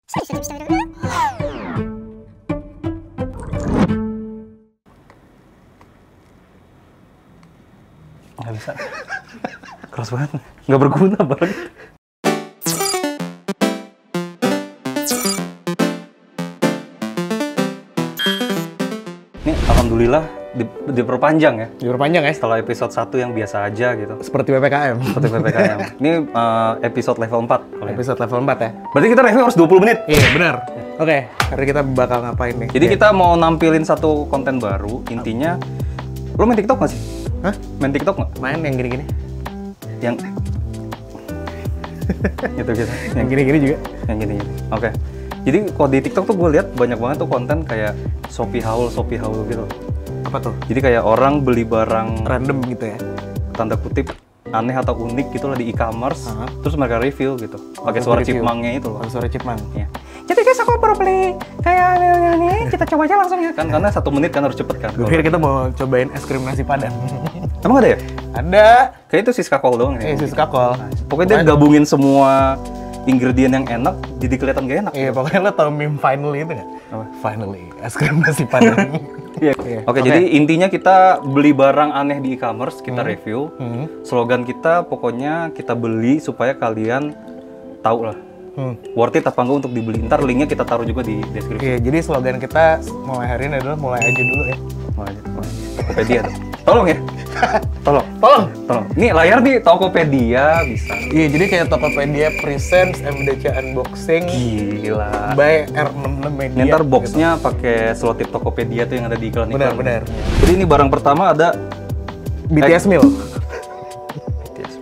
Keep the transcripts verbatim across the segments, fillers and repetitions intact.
Nggak bisa. Keras banget. Nggak berguna banget. Ini alhamdulillah di, diperpanjang ya. Diperpanjang ya? Setelah episode satu yang biasa aja gitu. Seperti P P K M. Seperti P P K M. Ini uh, episode level empat. Episode level empat ya? Berarti kita review harus dua puluh menit? Iya, benar. Oke, hari kita bakal ngapain nih? Jadi ya. kita mau nampilin satu konten baru. Intinya, lo main TikTok nggak sih? Hah? Main TikTok nggak? Main yang gini-gini? Yang... gitu-gitu. Yang gini-gini juga? Yang gini-gini. Oke. Jadi kalau di TikTok tuh gue lihat banyak banget tuh konten kayak Shopee haul, Shopee haul gitu. Apa tuh? Jadi kayak orang beli barang Random gitu ya? tanda kutip aneh atau unik gitu lah di e-commerce, uh-huh. terus mereka review gitu, pakai suara chipmangnya itu loh. Pakai suara chipmang. Ya. Jadi guys aku baru beli kayak ini, kita coba aja langsung ya kan, karena satu menit kan harus cepet kan. Gue pikir kita mau cobain es krim nasi padang. Emang ada ya? Ada. Kayak itu Siska Kol doang Eh, ya. Siska Kol. Nah, pokoknya dia gabungin semua ingredient yang enak, jadi kelihatan gak enak. Iya, pokoknya lo tau meme finally itu nggak? Apa? Finally, es krim nasi padang. Iya. Iya. Oke, Oke. jadi intinya kita beli barang aneh di e-commerce, kita Hmm. review. Hmm. Slogan kita pokoknya kita beli supaya kalian tahu lah. Hmm. Worth it apa enggak untuk dibeli. Ntar linknya kita taruh juga di deskripsi. Iya, jadi slogan kita mulai hari ini adalah mulai aja dulu ya. Mulai aja, mulai aja. Tokopedia tuh. Tolong ya. Tolong. Tolong. Tolong. Nih layar di Tokopedia bisa. Iya, jadi kayak Tokopedia Presents M D C Unboxing Gila. by R enam puluh enam Media. Ini ntar boxnya pakai selotip Tokopedia tuh yang ada di iklan-iklan. Benar, benar. Jadi ini barang pertama ada B T S Meal. B T S.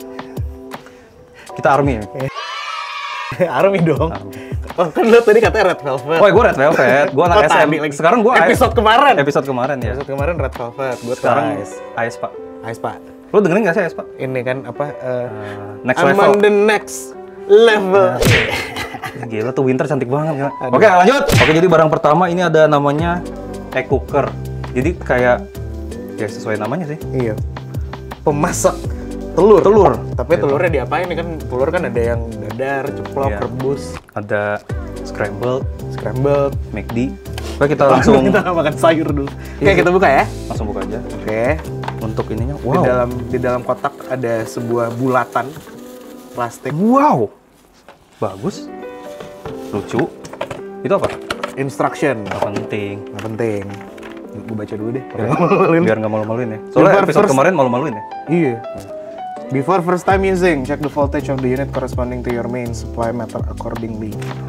Kita Army ya. Army dong. Army. Oh, kan lo tadi katanya Red Velvet. Oh, gue Red Velvet. Gue anak Oh, S M. tadi lagi. Sekarang gue Episode kemarin. Episode kemarin ya. Episode kemarin Red Velvet, gue Sekarang Twice. Ais Pak. Ais Pak. Lo dengerin nggak sih Ais Pak? Ini kan apa? Uh, Uh, next I'm level. on the next level. Gila tuh Winter cantik banget gila. Aduh. Oke lanjut. Oke jadi barang pertama ini ada namanya egg cooker. Jadi kayak ya sesuai namanya sih. Iya. Pemasak telur. Telur. Tapi telurnya diapain nih kan? Telur kan ada yang dadar, ceplok, Iya. rebus, Ada scrambled, scrambled. McD. Oke kita langsung Kita makan sayur dulu. Oke, Iya. kita buka ya. langsung buka aja. Oke. Untuk ininya, Di wow. dalam di dalam kotak ada sebuah bulatan plastik. Wow. Bagus. Lucu. Itu apa? Instruction. Nggak penting. Nggak penting. Gue baca dulu deh. Oke. Biar nggak malu-maluin ya. Soalnya Before episode first- kemarin malu-maluin ya. Iya. Before first time using, check the voltage of the unit corresponding to your main supply meter accordingly.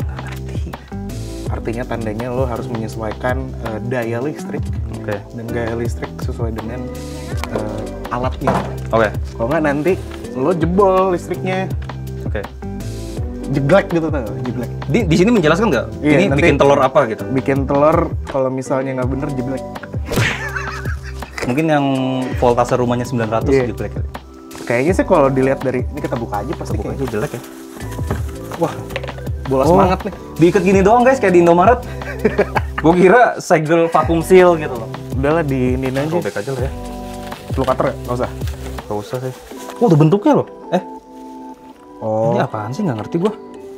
Artinya tandanya lo harus menyesuaikan uh, daya listrik Oke. dan gaya listrik sesuai dengan uh, alatnya. Oke. Kalau nggak nanti lo jebol listriknya, Oke. jeglek gitu tau, jeglek. Di di sini menjelaskan nggak? Iya, Ini nanti- bikin telur apa gitu? Bikin telur kalau misalnya nggak bener jeblek. Mungkin yang voltase rumahnya sembilan ratus Iya. jelek kali. Kayaknya sih kalau dilihat dari ini kita buka aja pasti Buka kayak aja jelek ya. wah bola Oh, semangat nih. Diikat gini doang guys kayak di Indomaret. Gue kira segel vakum seal gitu loh. Udahlah di ini aja. Robek aja lah ya. Lu cutter nggak? Nggak usah. Gak usah sih. Oh, ada bentuknya loh. Eh, Oh, ini apaan sih? Nggak ngerti gue.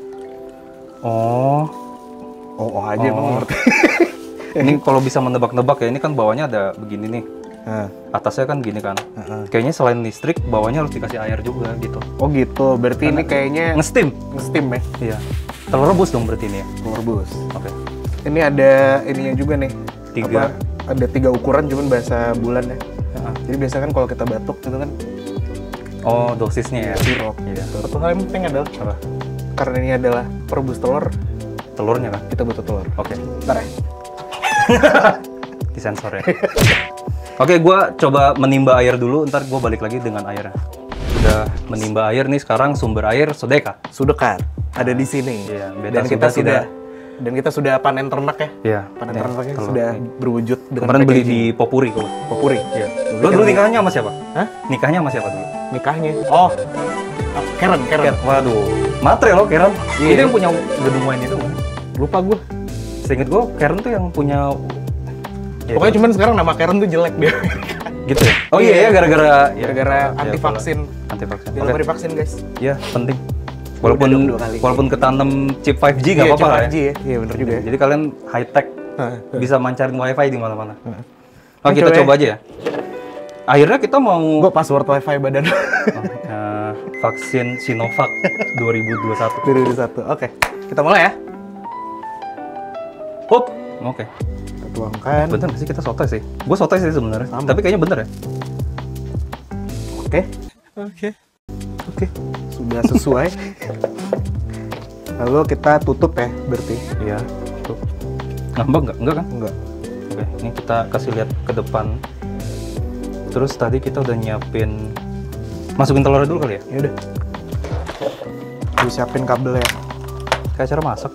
Oh, oh, oh aja emang Oh. ngerti. ini kalau bisa menebak-nebak ya. Ini kan bawahnya ada begini nih. Nah, Atasnya kan gini kan. Heeh. Kayaknya selain listrik, bawahnya harus dikasih air juga gitu. oh gitu. Berarti ini kayaknya Nge-steam. nge-steam ya, Iya. Telur rebus dong berarti ini ya. telur rebus. Oke. Ini ada ininya juga nih. Tiga. Apa, ada tiga ukuran cuman bahasa bulan ya. Heeh. Jadi biasa kan kalau kita batuk gitu kan Oh, dosisnya ya. sirup. Iya. Satu hal yang penting adalah Apa? karena ini adalah perebus telur, Telurnya kan? kita butuh telur. Oke. Ntar ya. Disensor ya. Oke, gue coba menimba air dulu, ntar gue balik lagi dengan airnya. Udah menimba air nih, sekarang sumber air Sodeka. Sudekat ada di sini. Iya, beda dan kita sudah sudah tidak. dan kita sudah panen ternak ya. Iya. Panen Nih, ternaknya telur. sudah berwujud dengan Kemarin beli packaging. di Popuri kok. Popuri. Iya. Dulu Lo kan dulu di- nikahnya sama siapa? Hah? Nikahnya sama siapa dulu? Nikahnya. Oh, Karen, Karen. Ker- Waduh, matre lo Karen. Iya. Itu yang punya gedung wine itu kan? Lupa gue. Seinget gue, Karen tuh yang punya... Ya, Pokoknya cuman sekarang nama Karen tuh jelek dia. gitu ya? Oh iya ya, gara-gara... ya, Gara-gara ya, anti vaksin. Anti vaksin. Jangan lupa divaksin guys. Iya, penting. Walaupun Udah dong dua kali. walaupun ketanam chip lima G nggak Iya, apa-apa cuma lah ya. G ya. Iya bener juga ya. Jadi kalian high tech, Hah, bisa mancarin wifi di mana-mana. Heeh. Oh, Ini kita coba coba aja ya. Akhirnya kita mau Gue password wifi badan. eh, vaksin Sinovac dua ribu dua puluh satu. dua ribu satu. Oke, kita mulai ya. Hop. Oke. Kita tuangkan. Bener nggak sih kita sotoy sih? Gue sotoy sih sebenarnya. Sama. Tapi kayaknya bener ya. Oke. Oke. Oke. Sudah sesuai. Lalu kita tutup ya, berarti. Iya. Tuh. Ngambek nggak? Enggak kan? Enggak. Oke. Ini kita kasih lihat ke depan. Terus tadi kita udah nyiapin, masukin telurnya dulu kali ya? Ya udah. Disiapin kabel ya. Kayak cara masak.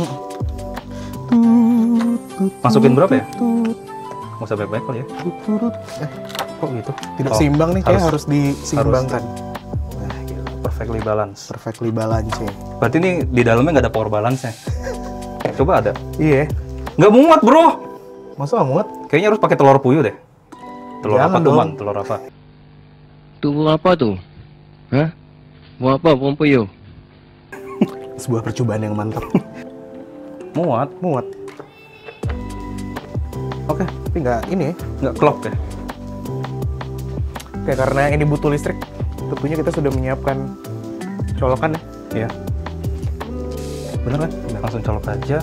Masukin berapa ya? Nggak usah banyak-banyak kali ya? Eh, Kok gitu? tidak Oh, seimbang nih, kayak harus- harus diseimbangkan. Nah, gila. Perfectly balance. Perfectly balance ya. Berarti ini di dalamnya nggak ada power balance-nya. Coba ada. Iya. Nggak muat bro! Masa nggak muat? Kayaknya harus pakai telur puyuh deh. Telur Jangan apa tuh dong. man? Telur apa? Tuh apa tuh? Hah? Mau apa, Pompeyo? Sebuah percobaan yang mantap. Muat. Muat. Oke. Tapi nggak ini ya. Nggak klop ya? Kayak karena ini butuh listrik, tentunya kita sudah menyiapkan colokan ya. Iya. Bener kan? Udah langsung colok aja.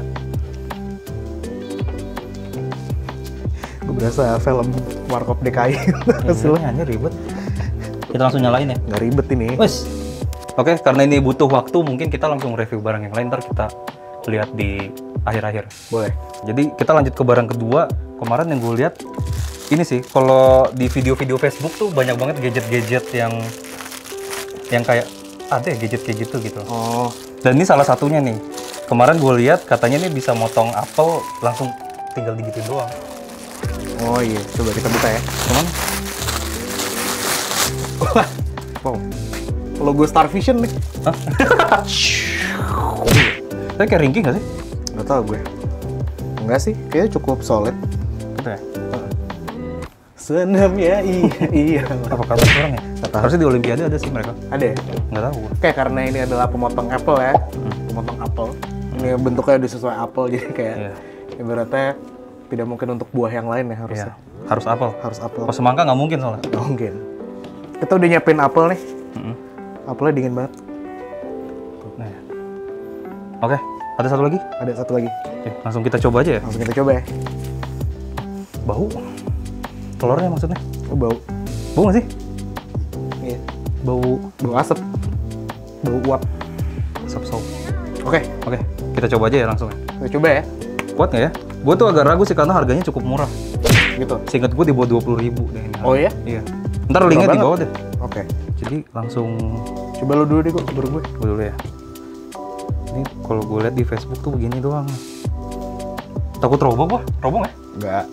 Gue berasa film Warkop D K I. Hasilnya hanya ribet. Kita langsung nyalain ya. Nggak ribet ini. Wes. Oke, karena ini butuh waktu, mungkin kita langsung review barang yang lain. Ntar kita lihat di akhir-akhir. Boleh. Jadi kita lanjut ke barang kedua. Kemarin yang gue lihat ini sih, kalau di video-video Facebook tuh banyak banget gadget-gadget yang yang kayak ada ya gadget kayak gitu gitu. Oh. Dan ini salah satunya nih. Kemarin gue lihat katanya nih bisa motong apel langsung tinggal digitin doang. Oh iya, coba kita buka ya. Cuman Wow. Logo Star Vision nih. tapi kayak ringkih nggak sih? Nggak tahu gue. Enggak sih, kayaknya cukup solid. Gitu ya? Senam ya, iya, iya. Apa kabar orang ya? tahu. Harusnya di Olimpiade ada sih mereka. Ada ya? Nggak tahu gue. Kayak karena ini adalah pemotong apel ya, pemotong apel. Ini bentuknya udah sesuai apel, jadi kayak Iya. ibaratnya tidak mungkin untuk buah yang lain ya harusnya. Iya. Harus apel. Harus apel. Kalau semangka nggak mungkin soalnya. Nggak mungkin. Kita udah nyiapin apel nih. Mm-mm. Apelnya dingin banget. Nah, ya. Oke, ada satu lagi. Ada satu lagi. Oke, langsung kita coba aja ya. Langsung kita coba ya. Bau. Telurnya maksudnya. Oh, bau. Bau nggak sih? Iya. Bau Bau asap. Bau uap. asap sop. Oke, Oke, kita coba aja ya langsung ya. kita coba ya. Kuat nggak ya? Gue tuh agak ragu sih karena harganya cukup murah. Gitu. Seingat gue di bawah dua puluh ribu deh ini. Oh iya? Iya. Ntar linknya di banget. bawah deh. Oke. Jadi langsung Coba lu dulu deh, kok baru gue. gue dulu ya. Ini kalau gue lihat di Facebook tuh begini doang. Takut roboh gua? Roboh nggak? Enggak.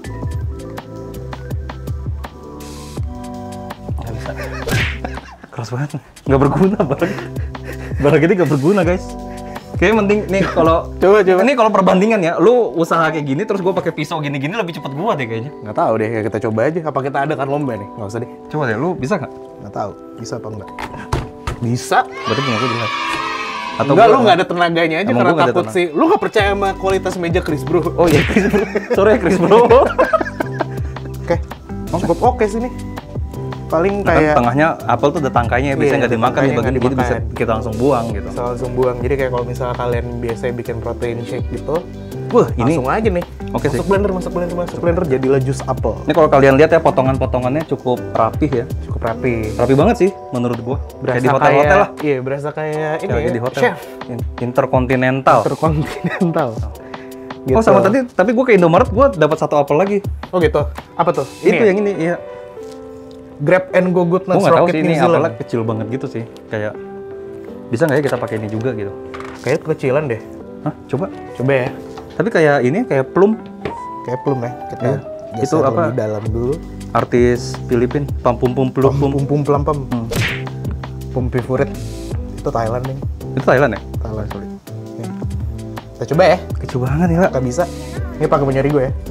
Nggak bisa. Keras banget. Nggak berguna barang. Barang ini nggak berguna guys. Kayaknya mending nih kalau Coba, coba. ini kalau perbandingan ya, lu usaha kayak gini terus gue pakai pisau gini-gini lebih cepet gua deh kayaknya. Nggak tahu deh, ya kita coba aja. Apa kita adakan lomba nih? Nggak usah deh. Coba deh, lu bisa nggak? Nggak tahu. Bisa apa enggak? Bisa. Berarti punya gue jelek. Enggak, gua- lu nggak ada tenaganya aja Emang karena gua nggak ada takut tenaga. sih. Lu nggak percaya sama kualitas meja Chris bro. Oh iya, Chris bro. Sorry ya Chris bro. Oke. Cukup oke sih nih. Paling Kan kayak tengahnya apel tuh ada tangkainya, biasanya Iya, nggak ada dimakan ya tangkainya, bagian nggak jadi bisa dimakan. kita langsung buang gitu. bisa langsung buang. Jadi kayak kalau misalnya kalian biasanya bikin protein shake gitu, Wah ini, langsung aja nih. Oke sih. masuk blender, masuk blender, masuk blender, jadilah jus apel. ini kalau kalian lihat ya potongan-potongannya cukup rapih ya. Cukup rapi. Rapi banget sih menurut gua. Berasa Kayak di hotel-hotel lah. Iya, berasa kayak ini Kayak ya, di hotel. chef In- Intercontinental. interkontinental. Oh sama tadi, tapi gua ke Indomaret gua dapat satu apel lagi. Oh gitu. Apa tuh? Itu ya? yang ini, iya. Grab and Go Good Gua Nuts nggak tahu Rocket sih New ini Zealand. apelnya kecil banget gitu sih. Kayak bisa nggak ya kita pakai ini juga gitu? Kayak kecilan deh. Hah? Coba. Coba ya. Tapi kayak ini kayak plum. Kayak plum ya. Kita Iya. geser Itu apa? lebih dalam dulu. Artis Filipin, pam pum pum plum Pum pum. pum pum pelam pem. Hmm. Pum favorit. Itu Thailand nih. Itu Thailand ya? Thailand sorry. Nih. Kita coba ya. Kecil banget ya. Nggak bisa. Ini pakai punya Rigo ya.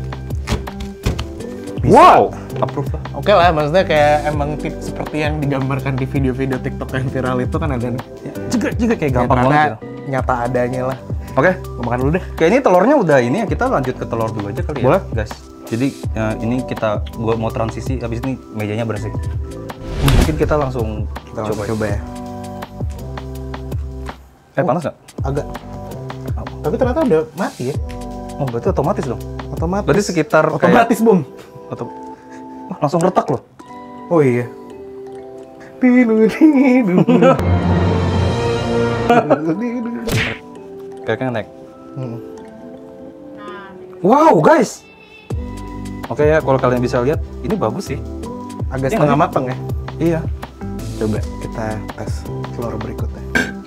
Wow, approve lah. Oke lah, maksudnya kayak emang tip seperti yang digambarkan di video-video TikTok yang viral itu kan ada nih. Ya, jegrek jegrek kayak Ya, gampang ternyata banget gitu. nyata adanya lah. Oke, Gua makan dulu deh. kayak ini telurnya udah ini ya, kita lanjut ke telur dulu aja kali ya. Boleh. Guys. Jadi ya, ini kita gua mau transisi, habis ini mejanya bersih. Mungkin kita langsung Kita coba. coba, coba ya. Eh panas nggak? Agak. Tapi ternyata udah mati ya. Oh berarti otomatis dong. Otomatis. Berarti sekitar otomatis bom. kayak, otom- Wah, langsung retak loh. Oh iya. Tidu tidu. Kayaknya naik. Hmm. Wow guys. Oke ya, kalau kalian bisa lihat, ini bagus sih. Agak Iya setengah nggak matang ya. Iya. Coba kita tes telur berikutnya.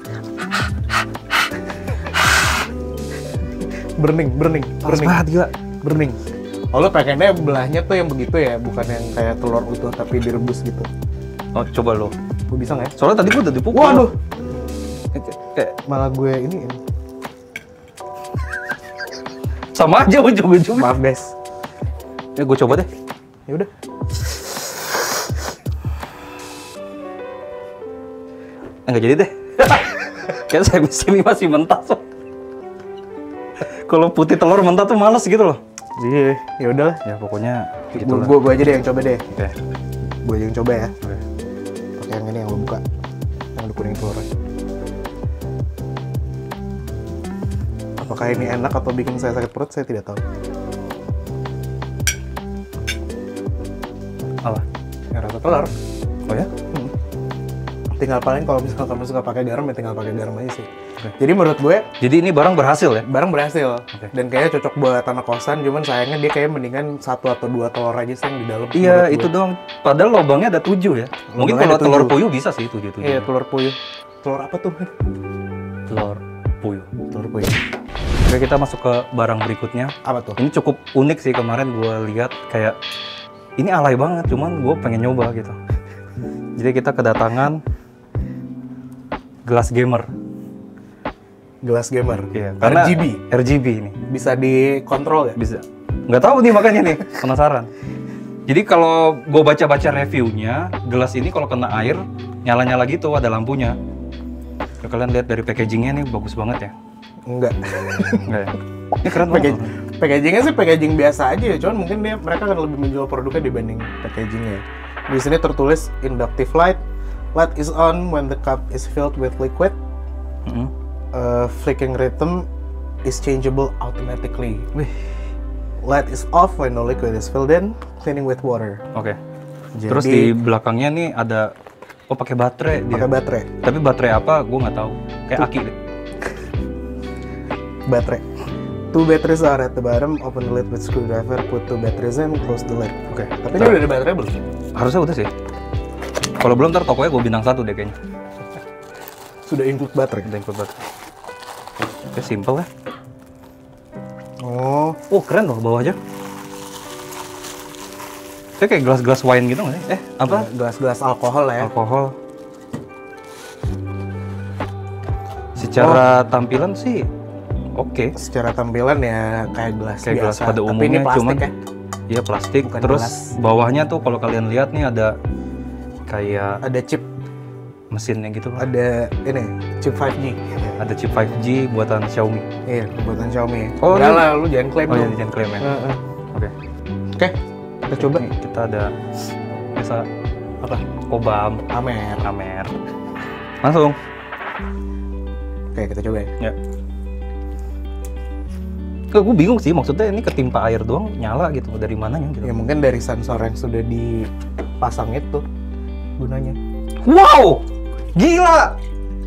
Burning, burning, Panas burning, banget gila. burning. Oh lo pengennya belahnya tuh yang begitu ya, bukan yang kayak telur utuh tapi direbus gitu. Oh coba lo. Gue bisa nggak ya? Soalnya tadi gua udah dipukul. Waduh, Kayak- Kayak malah gue ini. sama aja ujung-ujung. Maaf guys. Ya gue coba deh. Ya udah. Enggak jadi deh. Kayak saya sini masih mentah so. Kalau putih telur mentah tuh males gitu loh. Iya, ya udahlah. Ya pokoknya gitu Gue lah. gue gue aja deh yang coba deh. Oke. Gue aja yang coba ya. Oke. Pakai yang ini yang lo buka. Yang udah kuning telurnya. Apakah ini enak atau bikin saya sakit perut? Saya tidak tahu. Apa? Ya rasa telur. Oh ya? Hmm. Tinggal paling kalau misalnya kamu suka pakai garam ya tinggal pakai garam aja sih. Jadi menurut gue Jadi ini barang berhasil ya? barang berhasil Oke. dan kayaknya cocok buat anak kosan. Cuman sayangnya dia kayak mendingan satu atau dua telur aja sih yang di dalam. Iya menurut itu gue. doang. Padahal lubangnya ada tujuh ya. Mungkin Lubangnya kalau ada telur tujuh. puyuh bisa sih tujuh tujuh. Iya telur puyuh. Telur apa tuh? Telur puyuh. Telur puyuh. Oke kita masuk ke barang berikutnya. Apa tuh? Ini cukup unik sih, kemarin gue lihat kayak ini alay banget, cuman gue pengen nyoba gitu. Jadi kita kedatangan gelas gamer. Gelas gamer. Iya, karena R G B. R G B ini Bisa dikontrol ya? bisa. Nggak tahu nih makanya nih, penasaran. Jadi kalau gue baca-baca reviewnya, gelas ini kalau kena air nyala-nyala gitu, ada lampunya. Ya, kalian lihat dari packagingnya nih bagus banget ya. Enggak. Enggak ya? Ini keren Package, banget. packagingnya sih packaging biasa aja ya, cuman mungkin dia mereka akan lebih menjual produknya dibanding packagingnya. Di sini tertulis inductive light. Light is on when the cup is filled with liquid. Mm-mm. Uh, flicking rhythm is changeable automatically. Wih, Light is off when no liquid is filled in. Cleaning with water. oke. Jadi, Terus di belakangnya nih ada, oh pakai baterai dia. pakai baterai. Tapi baterai apa? Gue nggak tahu. Kayak aki deh. Baterai. Two batteries are at the bottom. Open the lid with screwdriver. Put two batteries in. Close the lid. Oke. Tapi ini udah ada baterai belum? Harusnya udah sih. Kalau belum ntar tokonya gue bintang satu deh kayaknya. Sudah include baterai. Udah ikut baterai. Oke, simple ya. Oh, Oh keren loh bawahnya. Kayak kayak gelas-gelas wine gitu nggak sih? Eh apa? gelas-gelas alkohol lah ya. Alkohol. Secara tampilan sih oke. Secara tampilan ya kayak gelas Kayak gelas biasa. pada Tapi umumnya, ini plastik cuman ya. Iya plastik. Bukan Terus gelas. bawahnya tuh kalau kalian lihat nih ada kayak Ada chip, mesinnya gitu loh. ada ini chip five G. Ada chip five G buatan Xiaomi. Iya, buatan Xiaomi. Oh, Enggak ini- lah, lu jangan klaim Oh iya, dong. jangan klaim ya. Heeh. Oke. Oke, kita coba. Nih, kita ada biasa Apa? Obam, Amer. Amer. Langsung. Oke, kita coba ya. Ya. Gue bingung sih, maksudnya ini ketimpa air doang nyala gitu, dari mananya gitu. Ya mungkin dari sensor yang sudah dipasang itu gunanya. Wow, gila,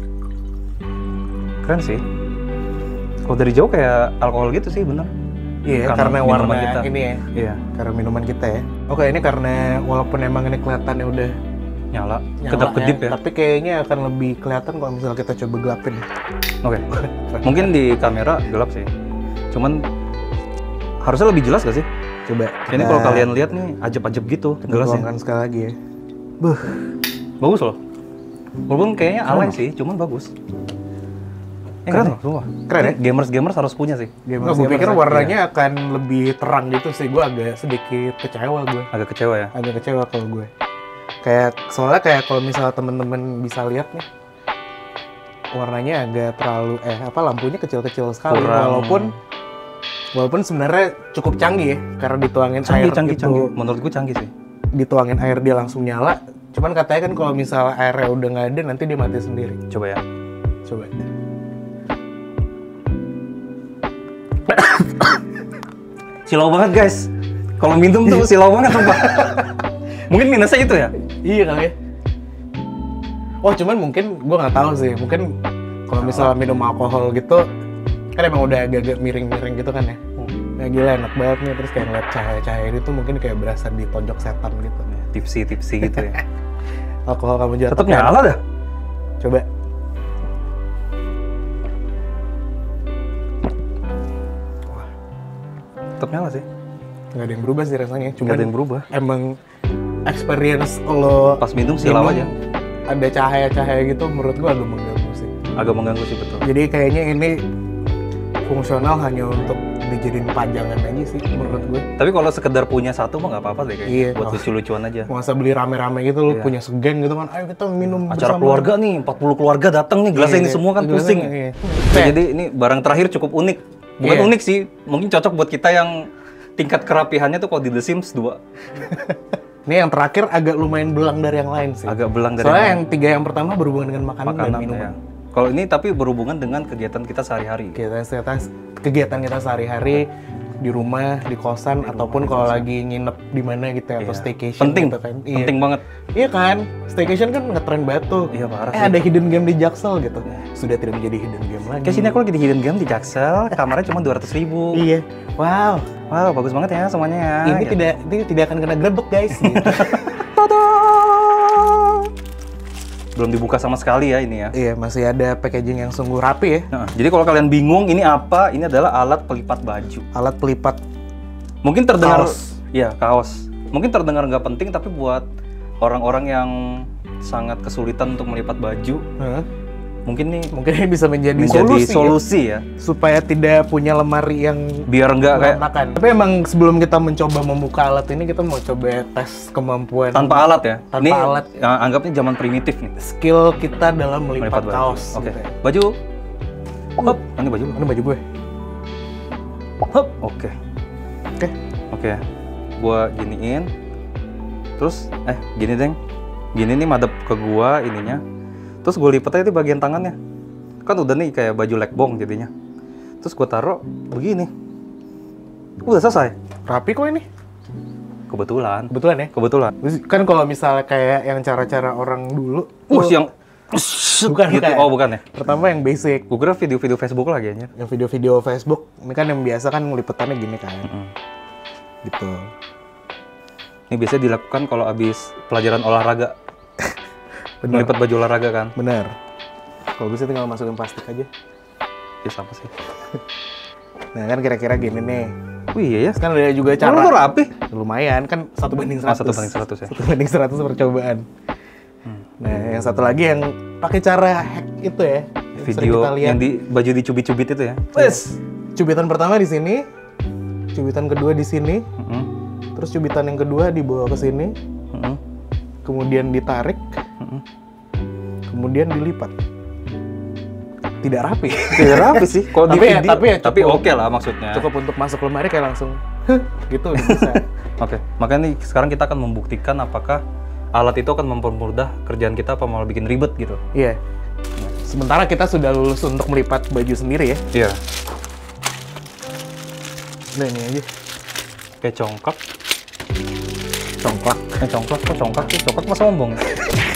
keren sih. Kalau dari jauh kayak alkohol gitu sih, bener. Iya, Karena karena, minuman warna kita. ini ya. Iya, Karena minuman kita ya. Oke, ini karena walaupun emang ini kelihatannya udah nyala, nyala kedap-kedip ya. tapi kayaknya akan lebih kelihatan kalau misalnya kita coba gelapin. Oke, mungkin di kamera gelap sih. Cuman harusnya lebih jelas gak sih? Coba. Ini kalau kalian lihat nih ajeb-ajeb gitu kita gelasnya. tuangkan sekali lagi ya. Buh, Bagus loh. Walaupun kayaknya alay sih, cuman bagus. Eh, keren loh, sumpah. Keren ya? Gamers-gamers harus punya sih. Nggak, gue pikir warnanya akan lebih terang gitu sih. Gue agak sedikit kecewa gue. Agak kecewa ya. Agak kecewa kalau gue. Kayak soalnya kayak kalau misalnya temen-temen bisa lihat nih, warnanya agak terlalu eh apa lampunya kecil-kecil sekali. Kurang. Walaupun walaupun sebenarnya cukup canggih ya karena dituangin Canggih, air canggih, gitu. canggih. Menurut gue canggih sih. Dituangin air dia langsung nyala. Cuman katanya kan kalau misalnya airnya udah nggak ada nanti dia mati sendiri. Coba ya. Coba. Silau banget guys. Kalau minum tuh silau banget sumpah. Mungkin minusnya itu ya? Iya kali ya. Oh cuman mungkin gue nggak tahu sih. Mungkin kalau misalnya minum alkohol gitu kan emang udah agak-agak miring-miring gitu kan ya. Nah gila enak banget nih, terus kayak ngeliat cahaya-cahaya ini tuh mungkin kayak berasa ditonjok setan gitu. Tipsi-tipsi gitu ya. Alkohol kamu jatuh. Tetap nyala dah. Coba. Tetap nyala sih. Nggak ada yang berubah sih rasanya. Cuma Nggak ada yang berubah. Emang experience lo Pas minum silau minum aja. ada cahaya-cahaya gitu menurut gua agak mengganggu sih. Agak mengganggu sih betul. Jadi kayaknya ini fungsional hanya untuk dijadiin pajangan aja sih menurut gue. Tapi kalau sekedar punya satu mah nggak apa-apa deh kayaknya. Iya. Buat lucu-lucuan aja. Masa beli rame-rame gitu lo Iya. punya segeng gitu kan, ayo kita minum Acara bersama. keluarga nih, empat puluh keluarga datang nih, gelasnya Iya, ini iya. semua kan Gelasnya, pusing. iya. Nah, jadi ini barang terakhir cukup unik. Bukan Iya. unik sih, mungkin cocok buat kita yang tingkat kerapihannya tuh kalau di The Sims dua. Ini yang terakhir agak lumayan belang dari yang lain sih. Agak belang dari Soalnya yang yang tiga yang pertama berhubungan dengan makanan, dan makanan minuman. ya. Kalau ini tapi berhubungan dengan kegiatan kita sehari-hari. Kegiatan kita, kegiatan kita sehari-hari di rumah, di kosan, ataupun kalau lagi nginep di mana gitu ya, atau Iya. staycation Penting, gitu kan. Iya. penting banget. Iya kan, staycation kan ngetren banget tuh. Iya, parah Eh sih. ada hidden game di Jaksel gitu. Sudah tidak menjadi hidden game lagi. Kayak sini aku lagi di hidden game di Jaksel, kamarnya cuma dua ratus ribu. Iya. Wow. Wow, bagus banget ya semuanya ya. Ini Gitu. tidak ini tidak akan kena grebek guys. Gitu. Belum dibuka sama sekali ya ini ya. Iya masih ada packaging yang sungguh rapi ya. Nah, jadi kalau kalian bingung ini apa, ini adalah alat pelipat baju. Alat pelipat. Mungkin terdengar, Kaos. ya kaos. Mungkin terdengar nggak penting, tapi buat orang-orang yang sangat kesulitan untuk melipat baju, Hah? mungkin nih Mungkin ini bisa menjadi, menjadi solusi, solusi, ya, ya. supaya tidak punya lemari yang Biar nggak kayak berantakan. Tapi emang sebelum kita mencoba membuka alat ini kita mau coba tes kemampuan tanpa alat ya. Tanpa ini alat. ya, anggapnya zaman primitif nih. skill kita dalam melipat, Melipat baju. kaos. Oke. gitu ya. Baju. Hop, ini baju. Ini baju gue. Hop. Oke. Oke. Oke. Gua giniin. Terus eh gini, Deng. Gini nih madep ke gua ininya. Terus gue lipet aja di bagian tangannya. Kan udah nih kayak baju lekbong jadinya. Terus gue taruh begini. Udah selesai. Rapi kok ini. Kebetulan. Kebetulan ya. Kebetulan. Terus kan kalau misalnya kayak yang cara-cara orang dulu. Uh, tuh- yang Bukan, gitu. bukan. Oh, bukan ya. Pertama yang basic. Gue kira video-video Facebook lagi aja. Yang video-video Facebook. Ini kan yang biasa kan ngelipetannya gini kan. Mm. Gitu. Ini biasanya dilakukan kalau habis pelajaran olahraga. Bener. Melipat baju olahraga kan. Bener. Kalau bisa tinggal masukin plastik aja. Ya sama sih. Nah kan kira-kira gini nih. Oh iya ya. Terus kan ada juga Cara cara. lu rapi. Lumayan kan satu banding Oh, seratus. satu banding seratus ya. Satu banding seratus percobaan. Hmm. Nah yang satu lagi yang pakai cara hack itu ya. yang sering Video kita lihat. yang di baju dicubit-cubit itu ya. Wes. Cubitan pertama di sini. Cubitan kedua di sini. Mm-mm. Terus cubitan yang kedua dibawa ke sini. Mm-mm. Kemudian ditarik. Mm-mm. Kemudian dilipat. Tidak rapi. Tidak rapi sih. Kalau di Tapi ya- video, tapi ya tapi cukup. oke lah maksudnya. Cukup untuk masuk lemari kayak langsung. "Heh," gitu udah bisa. Oke, makanya nih sekarang kita akan membuktikan apakah alat itu akan mempermudah kerjaan kita apa malah bikin ribet gitu. Iya. Sementara kita sudah lulus untuk melipat baju sendiri ya. Iya. Nah ini aja. Kayak congkak. Congklak. Eh congklak kok congkak sih? Congkak mah sombong. Ya?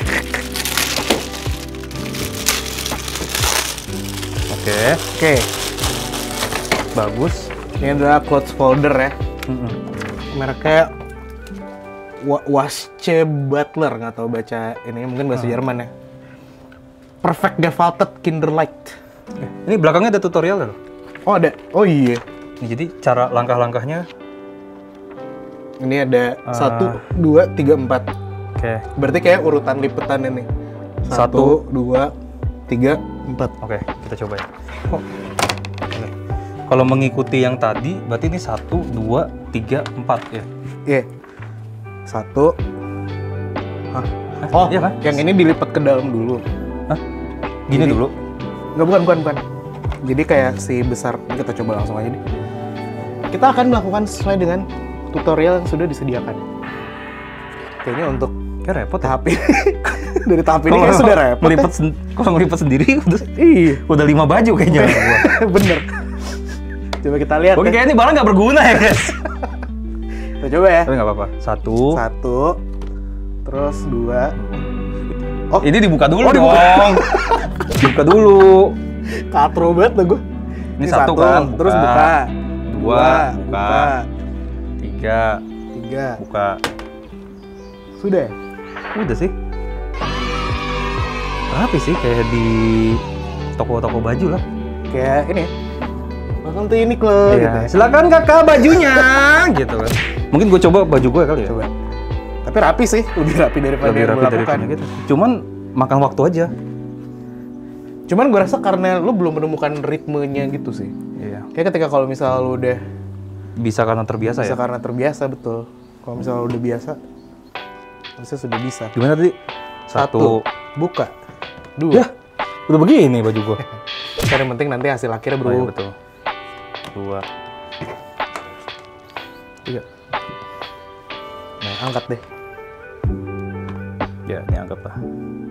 Oke, Oke. bagus. Ini adalah clothes folder ya. Mm-mm. Mereknya Wa- Wasche Butler, nggak tahu baca ini mungkin bahasa Ah. Jerman ya. Perfect Gefaltet Kinderlight. Eh, Ini belakangnya ada tutorial loh. Oh ada. Oh iya. Ini jadi cara langkah-langkahnya. Ini ada Ah. satu, dua, tiga, empat. Oke, Berarti kayak urutan lipetan ini. Satu. Satu, dua, tiga, empat. oke, kita coba ya. Oke. Kalau mengikuti yang tadi, berarti ini satu, dua, tiga, empat ya. Iya. Satu. Hah? Hah? Oh, iya kan? yang ini dilipat ke dalam dulu. Gini Jadi- dulu. Nggak, bukan, bukan, bukan. Jadi kayak si besar, ini kita coba langsung aja nih. Kita akan melakukan sesuai dengan tutorial yang sudah disediakan. Kayaknya untuk Kayak repot ya. tahap ini, dari tahap ini kayak sudah repot. Melipet sen- kalau melipet sendiri udah, Iya, udah lima baju kayaknya. Gua. bener. Coba kita lihat. Oke, ya. kayak ini barang nggak berguna ya guys. Kita coba ya. Tapi nggak apa-apa. Satu. Satu, terus dua. Oh, Ini dibuka dulu Oh, dibuka. dong. Dibuka dulu. katro banget lah gue. Ini satu kan, terus buka. buka. Dua, buka. Tiga, Tiga. buka. Sudah. Udah sih. Rapi sih kayak di toko-toko baju lah. Kayak ini. Welcome to Uniqlo gitu ya. Silakan kakak bajunya, gitu kan. Mungkin gue coba baju gue kali ya. Coba. Tapi rapi sih, lebih rapi daripada Lebih yang rapi gue dari lakukan. punya kita. Cuman makan waktu aja. Cuman gue rasa karena lu belum menemukan ritmenya gitu sih. Iya. Kayak ketika kalau misalnya lu udah Bisa karena terbiasa bisa ya. karena terbiasa, betul. Kalau misalnya lu udah biasa, harusnya sudah bisa. Gimana tadi? Satu. Buka. Dua. Ya, udah begini baju gue. Kan yang penting nanti hasil akhirnya bro. Oh iya betul. Dua. Tiga. Nah, angkat deh. Ya, ini anggap lah.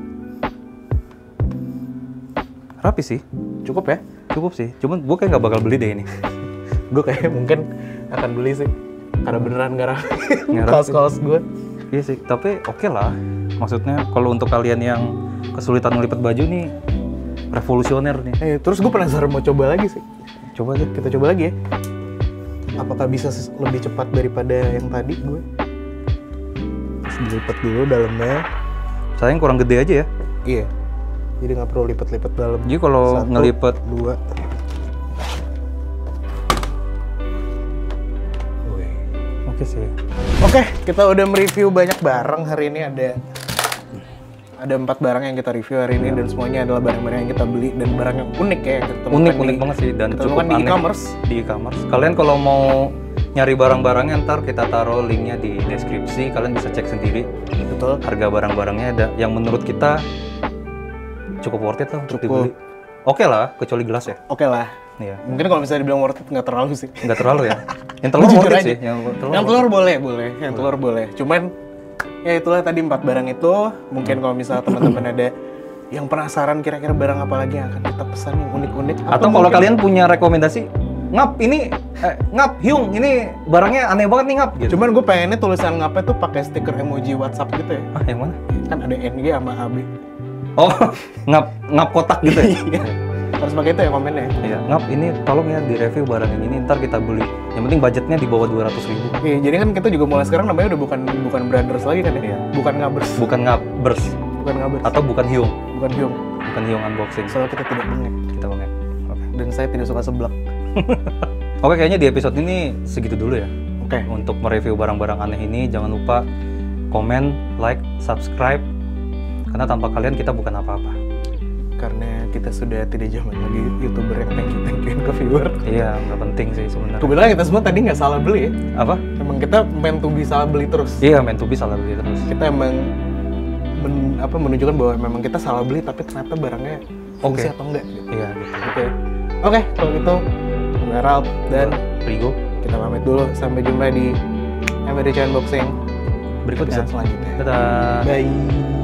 Rapi sih, Cukup ya? cukup sih. Cuman gue kayak nggak bakal beli deh ini. Gue kayak mungkin akan beli sih. Karena beneran nggak rapi. Nggak rapi. Kaos-kaos gue. Iya sih, tapi oke lah. Maksudnya kalau untuk kalian yang kesulitan ngelipet baju nih, revolusioner nih. Eh, terus gue penasaran mau coba lagi sih. Coba deh. Kita coba lagi ya. Apakah bisa ses- lebih cepat daripada yang tadi gue? Terus dilipat dulu dalamnya. Sayang kurang gede aja ya. Iya. Jadi nggak perlu lipat-lipat dalam. Jadi kalau Satu, ngelipet dua. Wih. oke sih. Oke, kita udah mereview banyak barang hari ini. Ada ada empat barang yang kita review hari ini dan semuanya adalah barang-barang yang kita beli dan barang yang unik ya yang kita temukan Unik di- unik banget sih dan kita cukup temukan di aneh e-commerce. di e-commerce. Kalian kalau mau nyari barang-barangnya ntar kita taruh linknya di deskripsi. Kalian bisa cek sendiri Betul. harga barang-barangnya ada yang menurut kita cukup worth it lah untuk Cukup. dibeli. Oke lah, kecuali gelas ya. Oke lah. Iya. Mungkin kalau misalnya dibilang worth it nggak terlalu sih. Nggak terlalu ya. Yang telur Jujur worth it aja. sih. Yang telur. Yang telur boleh, boleh. Yang telur boleh. Cuman ya itulah tadi empat barang itu. Mungkin kalau misalnya teman-teman ada yang penasaran kira-kira barang apa lagi yang akan kita pesan yang unik-unik. Atau kalau mungkin- kalian punya rekomendasi, ngap ini, eh, ngap, Hyung, ini barangnya aneh banget nih ngap. Gitu. Cuman gue pengennya tulisan ngapa tuh pakai stiker emoji WhatsApp gitu ya. Ah, yang mana? Kan ada N G sama A B. Oh, ngap, ngap kotak gitu ya? Iya. Harus pakai itu ya komennya. Iya, ngap ini tolong ya di review barang yang ini, ntar kita beli. Yang penting budgetnya di bawah dua ratus ribu. Iya, jadi kan kita juga mulai sekarang namanya udah bukan bukan Brothers lagi kan ya? Iya. Bukan Ngabers. Bukan ngabers, Bukan Ngabers. atau bukan Hyung. bukan Hyung. Bukan Hyung unboxing. Soalnya kita tidak bengek. Kita bengek. Oke. Dan saya tidak suka seblak. Oke, kayaknya di episode ini segitu dulu ya. Oke. Untuk mereview barang-barang aneh ini, jangan lupa komen, like, subscribe. Karena tanpa kalian kita bukan apa-apa. Karena kita sudah tidak zaman lagi YouTuber yang thank-you-thank-yuin ke viewer. Iya, nggak penting sih sebenarnya. Kebetulan kita semua tadi nggak salah beli ya. Apa? Emang kita main to be salah beli terus. Iya, main to be salah beli terus. Kita emang men- apa menunjukkan bahwa memang kita salah beli tapi ternyata barangnya fungsi Oke. atau enggak gitu. Iya, gitu. Oke. Oke, kalau gitu gue Ralph dan Rigo kita pamit dulu. Sampai jumpa di American Unboxing berikutnya. episode selanjutnya. Dadah. Bye.